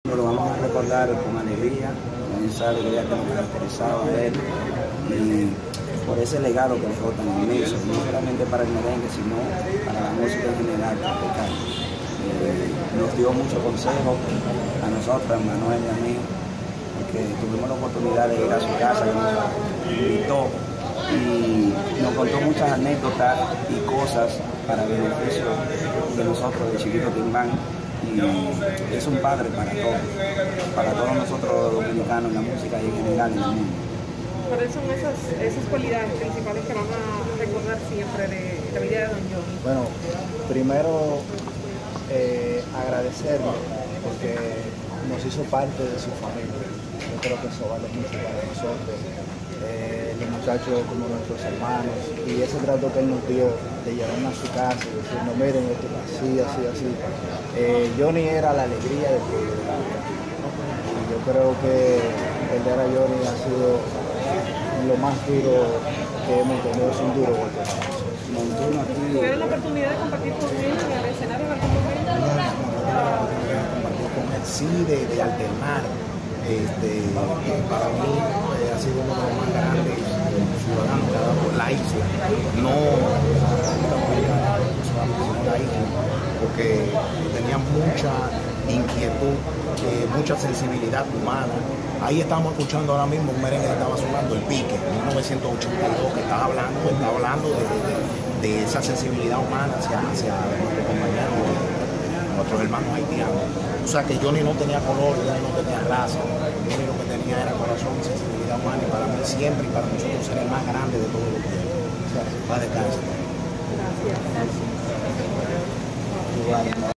Lo vamos a recordar con alegría, también sabe que ya que nos caracterizaba a él y por ese legado que dejó tan inmenso, no solamente para el merengue, sino para la música en general tropical. Nos dio mucho consejo a nosotros, a Manuel y a mí, porque tuvimos la oportunidad de ir a su casa, que nos invitó y nos contó muchas anécdotas y cosas para beneficio de nosotros, de Chiquito Timbán. Y es un padre para todos nosotros los dominicanos, la música y en general en el mundo. ¿Cuáles son esas cualidades principales que van a recordar siempre de la vida de Don Johnny? Bueno, primero agradecerle porque nos hizo parte de su familia. Yo creo que eso vale mucho para nosotros, los muchachos como nuestros hermanos, y ese trato que él nos dio de llevarnos a su casa y decirnos, miren, esto así, así, así. Johnny era la alegría del pueblo. Y yo creo que el de Johnny ha sido lo más duro que hemos tenido, es un duro golpe para nosotros. ¿Tuvieron la oportunidad de compartir con él en el escenario en algún momento? Compartir con él, sí, de alternar. Para mí ha sido uno de los más grandes ciudadanos que ha dado la isla, no sino la isla, porque tenía mucha inquietud, mucha sensibilidad humana. Ahí estamos escuchando ahora mismo un merengue que estaba sonando, El Pique, en 1982, que estaba hablando de esa sensibilidad humana hacia nuestros compañeros, nuestros hermanos haitianos. O sea que Johnny no tenía color, Johnny no tenía raza, Johnny lo que tenía era corazón y sensibilidad humana, y para mí siempre y para nosotros ser el más grande de todos los tiempos. Va a descansar. Gracias.